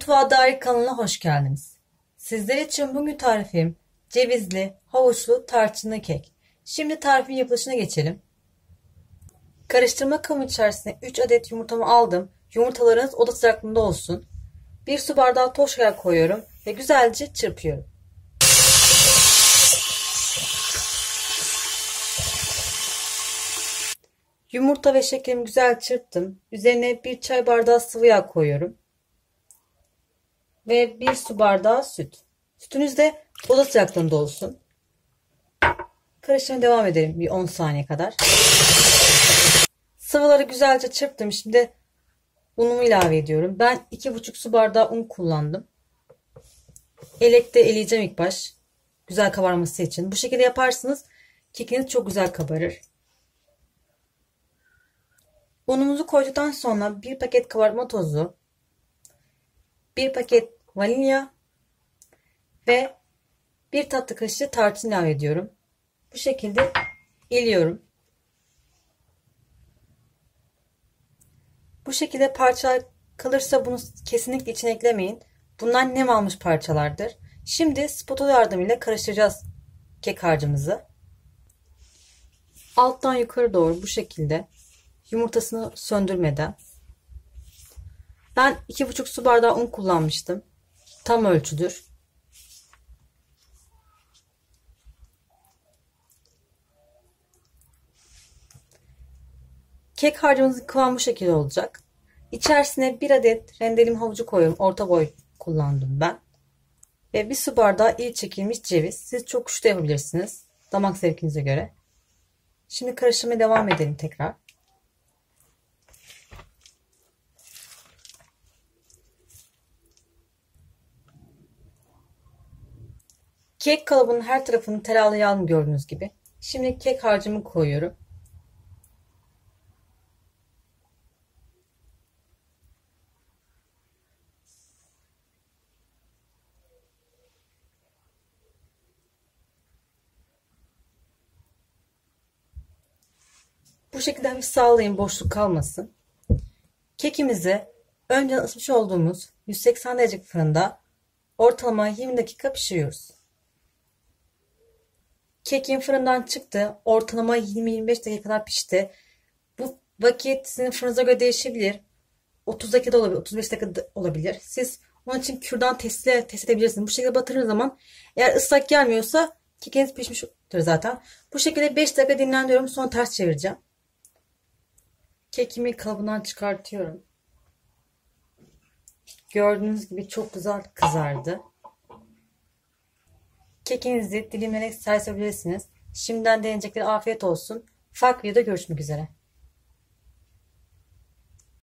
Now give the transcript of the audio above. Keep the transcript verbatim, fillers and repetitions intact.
Mutfağa Dair kanalına hoş geldiniz. Sizler için bugün tarifim cevizli, havuçlu, tarçınlı kek. Şimdi tarifin yapılışına geçelim. Karıştırma kabı içerisine üç adet yumurtamı aldım. Yumurtalarınız oda sıcaklığında olsun. bir su bardağı toz şeker koyuyorum ve güzelce çırpıyorum. Yumurta ve şekerimi güzel çırptım. Üzerine bir çay bardağı sıvı yağ koyuyorum. Ve bir su bardağı süt. Sütünüz de oda sıcaklığında olsun. Karıştırmaya devam edelim bir on saniye kadar. Sıvıları güzelce çırptım. Şimdi unumu ilave ediyorum. Ben iki buçuk su bardağı un kullandım. Elekte eleyeceğim ilk baş. Güzel kabarması için. Bu şekilde yaparsınız. Kekiniz çok güzel kabarır. Unumuzu koyduktan sonra bir paket kabartma tozu, bir paket vanilya ve bir tatlı kaşığı tarçın ilave ediyorum. Bu şekilde eliyorum. Bu şekilde parçalar kalırsa bunu kesinlikle içine eklemeyin. Bunlar nem almış parçalardır. Şimdi spatula yardımıyla karıştıracağız kek harcımızı. Alttan yukarı doğru bu şekilde yumurtasını söndürmeden. Ben iki buçuk su bardağı un kullanmıştım. Tam ölçüdür. Kek harcımızın kıvamı bu şekilde olacak. İçerisine bir adet rendelim havucu koyuyorum. Orta boy kullandım ben. Ve bir su bardağı iyi çekilmiş ceviz. Siz çok küçük de yapabilirsiniz. Damak zevkinize göre. Şimdi karıştırmaya devam edelim tekrar. Kek kalıbının her tarafını tereyağlı gördüğünüz gibi. Şimdi kek harcımı koyuyorum. Bu şekilde bir sağlayın, boşluk kalmasın. Kekimizi önceden ısıtmış olduğumuz yüz seksen derecelik fırında ortalama yirmi dakika pişiriyoruz. Kekim fırından çıktı. Ortalama yirmi yirmi beş dakika kadar pişti. Bu vakit sizin fırınıza göre değişebilir. otuz dakika da olabilir, otuz beş dakika da olabilir. Siz onun için kürdan testiyle test edebilirsiniz. Bu şekilde batırdığınız zaman eğer ıslak gelmiyorsa kekiniz pişmiştir zaten. Bu şekilde beş dakika dinlendiriyorum. Sonra ters çevireceğim. Kekimi kalıbından çıkartıyorum. Gördüğünüz gibi çok güzel kızardı. Kekinizi dilimlerek servis edebilirsiniz. Şimdiden deneyecekleri afiyet olsun. Farklı videoda görüşmek üzere.